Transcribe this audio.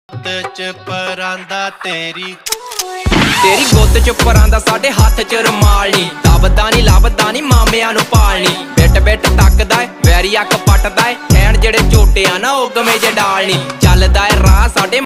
च परांदा तेरी गुत्त च परांदा साडे हाथ च रमाल नी दबदा नी लभदा नी मामियां नू पालनी बिट बिट तकदा वैरी अख पटदा खैण जेड़े झोटे आ ना ओ गमे जे डाल नी चलदा राह साडे